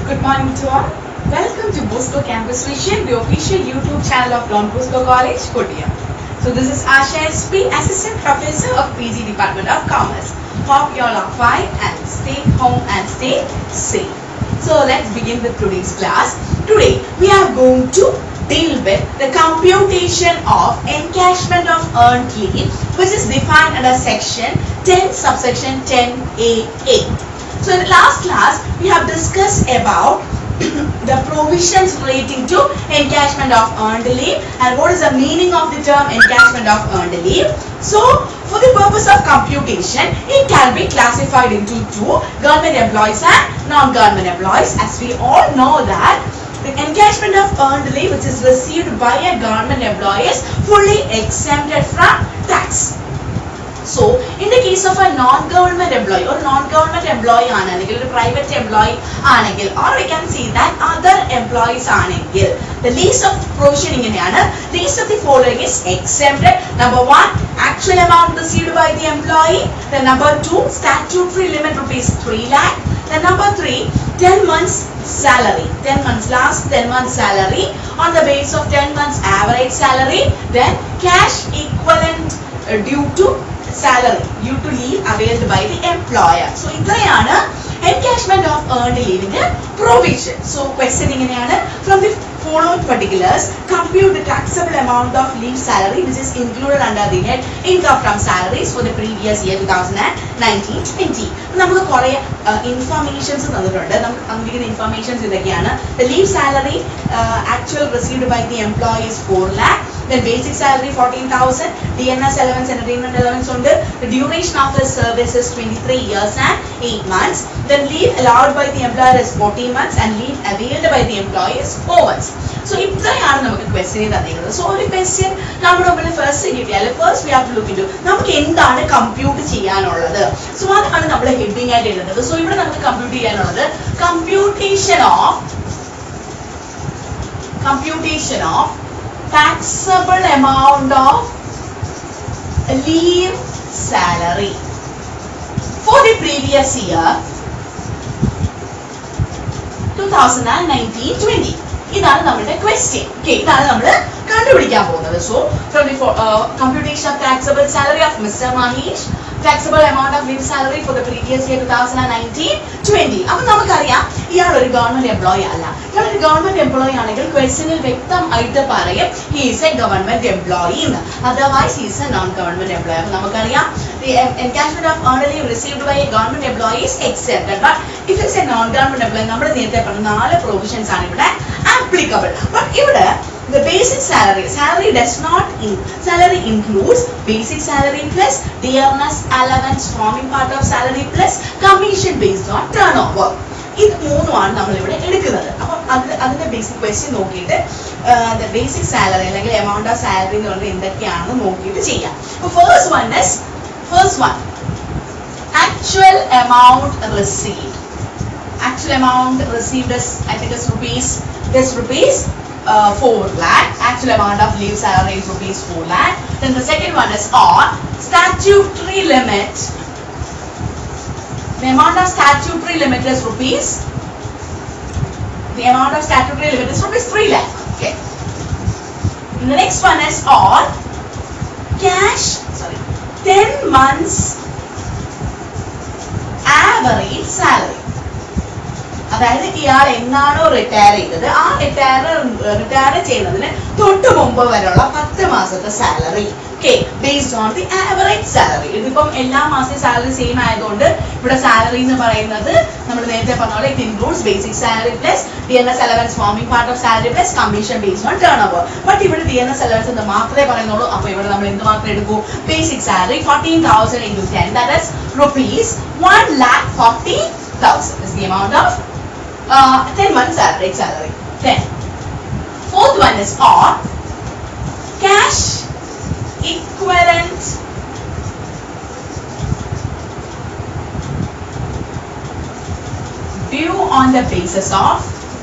Good morning to all. Welcome to Bosco Campus Vision, the official YouTube channel of Don Bosco College, Kottayam. So this is Asha SP, Assistant Professor of PG Department of Commerce. Hope you all are fine and stay home and stay safe. So let's begin with today's class. Today we are going to deal with the computation of encashment of earned leave, which is defined under section 10 subsection 10A8. So in the last class we have discussed about the provisions relating to encashment of earned leave and what is the meaning of the term encashment of earned leave. So for the purpose of computation, it can be classified into two, government employees and non-government employees. As we all know that the encashment of earned leave which is received by a government employee is fully exempted from tax. So, in the case of a non-government employee or non-government employee anengil, a private employee anengil, or we can see that other employees anengil, the least of provision inganeyana, least of the following is exempted. Number 1, actual amount received by the employee. Then number 2, statutory limit rupees 3 lakh. Then number 3, 10 months salary, 10 months last 10 months salary on the basis of 10 months average salary. Then cash equivalent due to salary due to leave availed by the employer. So itrayana encashment of earned leave in the provision. So question inganeyana, from the following particulars compute the taxable amount of leave salary which is included under the head income from salaries for the previous year 2019-20. നമുക്ക് കുറേ informations തന്നിട്ടുണ്ട്. നമുക്ക് തന്നിരിക്കുന്ന informations ഇതൊക്കെയാണ്. The leave salary actual received by the employee is 4 lakh. Then basic salary 14,000, DNS allowance, entertainment allowance under. The duration of the service is 23 years and 8 months. Then leave allowed by the employer is 14 months and leave availed by the employee is 4 months. So ഇത്രയാണ് നമുക്ക് question തന്നിരിക്കുന്നത്. So ഒരു question നമ്മുടെ മുമ്പിൽ first കിട്ടിയാൽ first we have to look into നമുക്ക് എന്താണ് compute ചെയ്യാനുള്ളത്. സോ അതാണ് നമ്മൾ ഹെഡിങ് ആയിട്ട് എഴുതുന്നത്. സോ ഇവിടെ നമുക്ക് കമ്പ്യൂട്ട് ചെയ്യാനുള്ളത് computation of taxable amount of leave salary for the previous year 2019-20. ഇതാണ് നമ്മുടെ ക്വസ്റ്റ്യൻ. ഓക്കെ, ഇതാണ് നമ്മൾ കണ്ടുപിടിക്കാൻ പോകുന്നത്. So from the computation of taxable salary of Mr. Mahesh, taxable amount of leave salary for the previous year 2019-20. അപ്പോൾ നമുക്കറിയാം ഇയാൾ ഒരു ഗവൺമെന്റ് എംപ്ലോയി അല്ല. ഇയാൾ ഒരു ഗവൺമെന്റ് എംപ്ലോയി ആണെങ്കിൽ ക്വസ്റ്റ്യനിൽ വ്യക്തമായിട്ട് പറയും he is a government employee എന്ന്. Otherwise he is a non-government employee. അപ്പോൾ നമുക്കറിയാം the encashment of earned leave received by a government employee is exempted. But if it's a non-government employee, നമ്മൾ നേരത്തെ പറഞ്ഞ 4 provisions ആണ് ഇവിടെ applicable. But ഇവിടെ the basic salary does not salary includes basic salary plus dearness allowance forming part of salary plus commission based on turnover. ഇത് മൂന്നുമാണ് നമ്മൾ ഇവിടെ എടുക്കുന്നത്. അപ്പോൾ അതിന്റെ ബേസിക് ക്വസ്റ്റ്യൻ നോക്കിയിട്ട് the basic salary അല്ലെങ്കിൽ amount of salary എന്ന് പറഞ്ഞാൽ എന്തൊക്കെയാണെന്ന് നോക്കിയിട്ട് ചെയ്യാം. അപ്പോൾ first one actual amount received is I think is rupees 4 lakh. Actual amount of leave salary is rupees 4 lakh. Then the second one is on statutory limit. The amount of statutory limit is rupees 3 lakh. Okay. And the next one is on 10 months average salary. അതായത് ഇയാൾ എന്നാണോ retire ചെയ്തത് ആ retire ചെയ്യുന്നതിന് തൊട്ട് മുമ്പ് വരെയുള്ള 10 മാസത്തെ salary. Okay, based on the average salary. ഇതിപ്പം എല്ലാ മാസവും സാലറി സെയിം ആയതുകൊണ്ട് ഇവിടെ സാലറി എന്ന് പറയുന്നത് നമ്മൾ നേരത്തെ പറഞ്ഞ പോലെ it includes basic salary plus DNS allowance forming part of salary plus commission based on turnover. But ഇവിടെ DNS allowance എന്ന് മാത്രമേ പറയുന്നുള്ളൂ. അപ്പോൾ ഇവിടെ നമ്മൾ എന്ത് മാത്രമേ എടുക്കൂ? Basic salary 14,000 into 10, that is rupees 1,40,000 is the amount of 10 months average salary. Then fourth one is on cash equivalent due on the basis of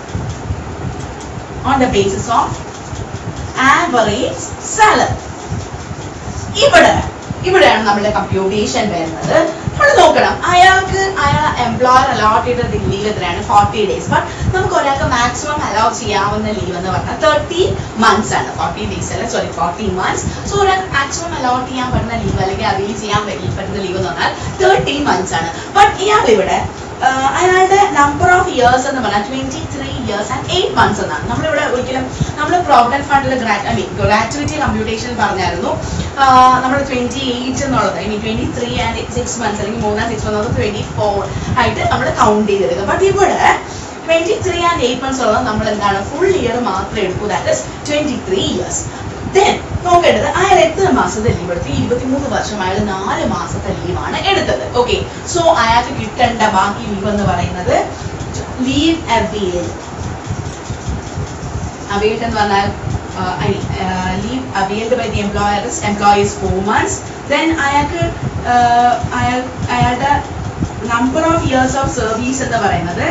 average salary. ഇവിടെയാണ് നമ്മുടെ കമ്പ്യൂട്ടേഷൻ വരുന്നത്. അവിടെ നോക്കണം അയാൾക്ക് എംപ്ലോയർ അലോട്ട് ചെയ്ത ലീവ് എത്രയാണ് 40 days. But നമുക്ക് ഒരാൾക്ക് മാക്സിമം അലോ ചെയ്യാവുന്ന ലീവ് എന്ന് പറഞ്ഞാൽ 30 months ആണ്. 40 days അല്ല, സോറി 40 months. സോ ഒരാൾക്ക് മാക്സിമം അലോട്ട് ചെയ്യാൻ പറ്റുന്ന ലീവ് അല്ലെങ്കിൽ അവൈൽ ചെയ്യാൻ പറ്റുന്ന ലീവ് എന്ന് പറഞ്ഞാൽ 30 months ആണ്. ബട്ട് ഇയാൾ ഇവിടെ അയാളുടെ നമ്പർ ഓഫ് ഇയേഴ്സ് എന്ന് പറഞ്ഞാൽ 23 years and 8 months എന്നാണ്. നമ്മളിവിടെ ഒരിക്കലും നമ്മൾ പ്രോവിഡന്റ് ഫണ്ടിൽ ഗ്രാറ്റുവിറ്റി കമ്പ്യൂട്ടേഷൻ പറഞ്ഞായിരുന്നു നമ്മൾ 28 എന്നുള്ളത് 23 and 6 months അല്ലെങ്കിൽ 3 and 6 months 24 ആയിട്ട് നമ്മൾ കൗണ്ട് ചെയ്തെടുക്കുക. ബട്ട് ഇവിടെ 23 and 8 months ഉള്ളത് നമ്മൾ എന്താണ് ഫുൾ ഇയർ മാത്രമേ എടുക്കൂ. That is 23 years. ദെൻ നോക്കേണ്ടത് അയാൾ എത്ര മാസത്തെ ലീവ് എടുത്തു? 23 വർഷം അയാൾ 4 മാസത്തെ ലീവാണ് എടുത്തത്. ഓക്കെ, സോ അയാൾക്ക് കിട്ടേണ്ട ബാക്കി ലീവ് എന്ന് പറയുന്നത് ലീവ് അവൈൽഡ് എന്ന് പറഞ്ഞാൽ leave availed by the employees 4 months. Then അയാളുടെ number of years of service എന്ന് പറയുന്നത്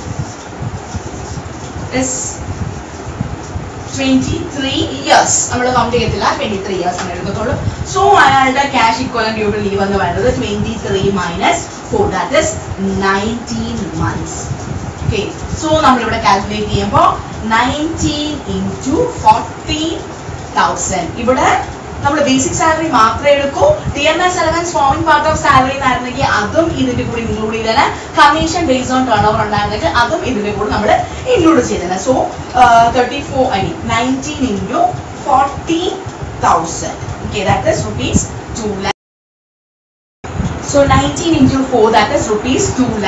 23 years. നമ്മൾ കൗണ്ട് ചെയ്യത്തില്ല, 23 years ആണ് എടുക്കത്തുള്ളൂ. സോ അയാളുടെ ക്യാഷ് ഇക്വലന്റ് ഡ്യൂബിൾ ലീവ് എന്ന് പറയുന്നത് 23 minus 4, that is 19 months. Okay, so നമ്മളിവിടെ കാൽക്കുലേറ്റ് ചെയ്യുമ്പോൾ 19 into 40,000. ഇവിടെ നമ്മൾ ബേസിക് സാലറി മാത്രമേ എടുക്കൂ. TNS allowance forming part of salary എന്നായിരുന്നെങ്കിൽ അതും ഇതിന്റെ കൂടെ ഇൻക്ലൂഡ് ചെയ്തേനെ. Commission based on turnover ഉണ്ടായിരുന്നെങ്കിൽ അതും ഇതിന്റെ കൂടെ നമ്മൾ ഇൻക്ലൂഡ് ചെയ്തേനെ. So 19 into 40,000. Okay, that is rupees 2 lakh. So 19 into 4, that is rupees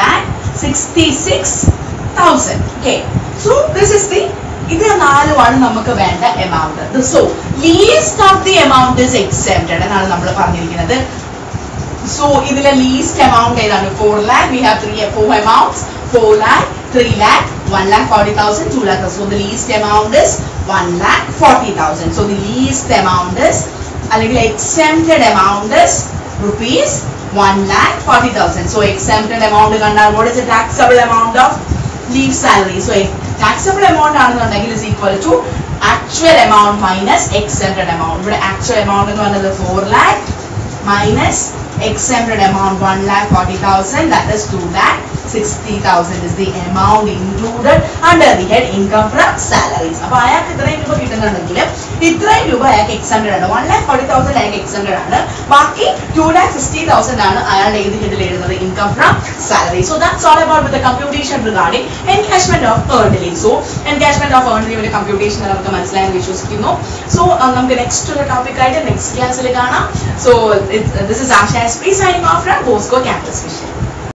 2,66,000. Okay, so this is the ഇത് 4 നമുക്ക് വേണ്ട amount. So least of the amount is excepted എന്നാണ് നമ്മൾ പറഞ്ഞിരിക്കുന്നത്. സോ ഇതിലെ ലീസ്റ്റ് എമൗണ്ട് ഏതാണ്? 4 lakh. We have 4 amounts: 4 lakh, 3 lakh, 1,40,000, 2 lakh. So the least amount is 1,40,000. So the least amount is അല്ലെങ്കിൽ exempted amount is rupees 1,40,000. So exempted amount കണ്ടാൽ what is the taxable amount of leave salary? So taxable amount ആണെന്നുണ്ടെങ്കിൽ is equal to actual amount minus exempted amount. ഇവിടെ actual amount എന്ന് പറയുന്നത് 4 lakh minus exempted amount 1,40,000, that is 2,60,000 is the amount included under the head income from salaries. അപ്പോൾ അയാൾക്ക് ഇത്രയും രൂപ കിട്ടുന്നുണ്ടെങ്കിലും ഇത്രയും രൂപ അയാൾക്ക് എക്സംപ്റ്റഡ് ആണ്. 1,40,000 അയാൾക്ക് എക്സംപ്റ്റഡ് ആണ്. ബാക്കി 2,60,000 ആണ് അയാളുടെ ഏത് ഹെഡിൽ എഴുതുന്നത്? Income from salary. So that's all about with the computation regarding encashment of earned leave. So encashment of earned ലീവിന്റെ കമ്പ്യൂട്ടേഷൻ നമുക്ക് മനസ്സിലായെന്ന് വിശ്വസിക്കുന്നു. സോ നമുക്ക് നെക്സ്റ്റ് ഒരു ടോപ്പിക് ആയിട്ട് നെക്സ്റ്റ് ക്ലാസ്സിൽ കാണാം. So this is Asha SP signing off from Bosco Campus Vision.